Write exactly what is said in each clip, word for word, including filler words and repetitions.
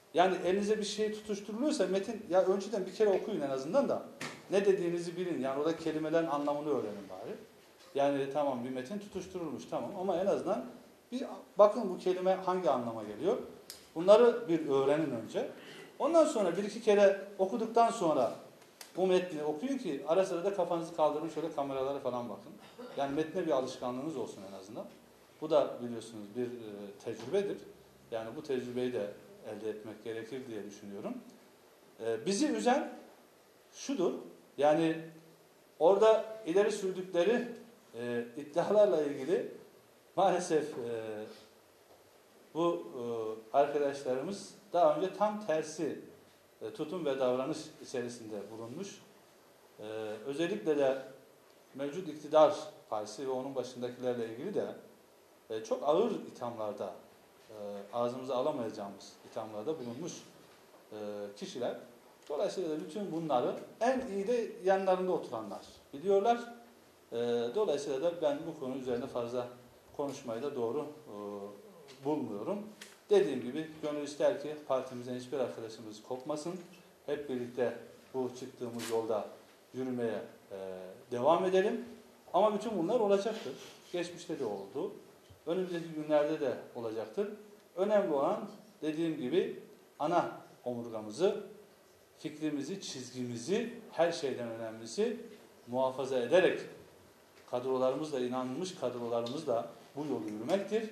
Yani elinize bir şey tutuşturuluyorsa metin, ya önceden bir kere okuyun en azından da ne dediğinizi bilin. Yani orada kelimelerin anlamını öğrenin bari. Yani tamam bir metin tutuşturulmuş tamam ama en azından bir bakın bu kelime hangi anlama geliyor. Bunları bir öğrenin önce. Ondan sonra bir iki kere okuduktan sonra bu metni okuyun ki ara sıra da kafanızı kaldırın şöyle kameralara falan bakın. Yani metne bir alışkanlığınız olsun en azından. Bu da biliyorsunuz bir e, tecrübedir. Yani bu tecrübeyi de elde etmek gerekir diye düşünüyorum. E, bizi üzen şudur. Yani orada ileri sürdükleri e, iddialarla ilgili maalesef e, bu e, arkadaşlarımız daha önce tam tersi e, tutum ve davranış içerisinde bulunmuş. E, özellikle de mevcut iktidar partisi ve onun başındakilerle ilgili de e, çok ağır ithamlarda, e, ağzımıza alamayacağımız ithamlarda bulunmuş e, kişiler. Dolayısıyla da bütün bunları en iyi de yanlarında oturanlar biliyorlar. E, dolayısıyla da ben bu konu üzerine fazla konuşmayı da doğru e, bulmuyorum. Dediğim gibi gönül ister ki partimizden hiçbir arkadaşımız kopmasın. Hep birlikte bu çıktığımız yolda yürümeye e, devam edelim. Ama bütün bunlar olacaktır. Geçmişte de oldu. Önümüzdeki günlerde de olacaktır. Önemli olan dediğim gibi ana omurgamızı, fikrimizi, çizgimizi, her şeyden önemlisi muhafaza ederek kadrolarımızla, inanmış kadrolarımızla bu yolu yürümektir.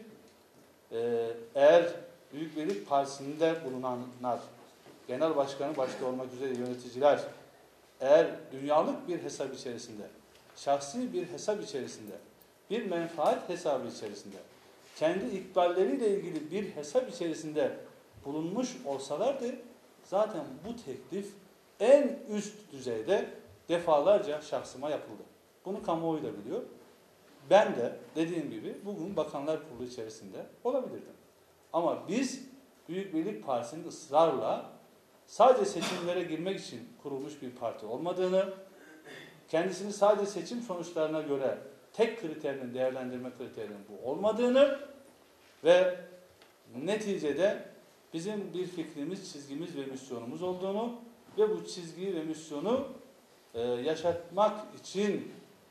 Ee, eğer Büyük Birlik Partisi'nde bulunanlar, genel başkanı başta olmak üzere yöneticiler, eğer dünyalık bir hesap içerisinde, şahsi bir hesap içerisinde, bir menfaat hesabı içerisinde, kendi ikballeriyle ilgili bir hesap içerisinde bulunmuş olsalardı, zaten bu teklif en üst düzeyde defalarca şahsıma yapıldı. Bunu kamuoyu da biliyor. Ben de dediğim gibi bugün Bakanlar Kurulu içerisinde olabilirdim. Ama biz Büyük Birlik Partisi'nin ısrarla sadece seçimlere girmek için kurulmuş bir parti olmadığını, kendisini sadece seçim sonuçlarına göre tek kriterinin, değerlendirme kriterinin bu olmadığını ve neticede bizim bir fikrimiz, çizgimiz ve misyonumuz olduğunu ve bu çizgiyi ve misyonu e, yaşatmak için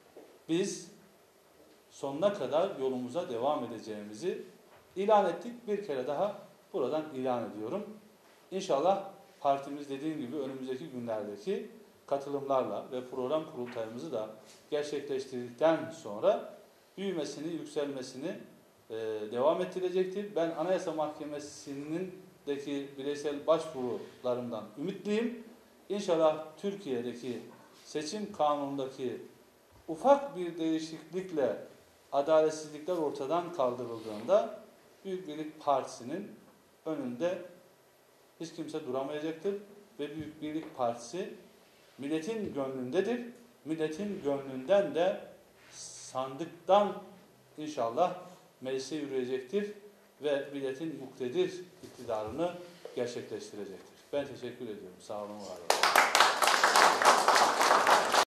biz sonuna kadar yolumuza devam edeceğimizi ilan ettik. Bir kere daha buradan ilan ediyorum. İnşallah partimiz dediğim gibi önümüzdeki günlerdeki katılımlarla ve program kurultayımızı da gerçekleştirdikten sonra büyümesini, yükselmesini e, devam ettirecektir. Ben Anayasa Mahkemesi'ndeki bireysel başvurularımdan ümitliyim. İnşallah Türkiye'deki seçim kanunundaki ufak bir değişiklikle adaletsizlikler ortadan kaldırıldığında Büyük Birlik Partisi'nin önünde hiç kimse duramayacaktır ve Büyük Birlik Partisi milletin gönlündedir. Milletin gönlünden de sandıktan inşallah meclise yürüyecektir ve milletin muktedir iktidarını gerçekleştirecektir. Ben teşekkür ediyorum. Sağ olun, var olun.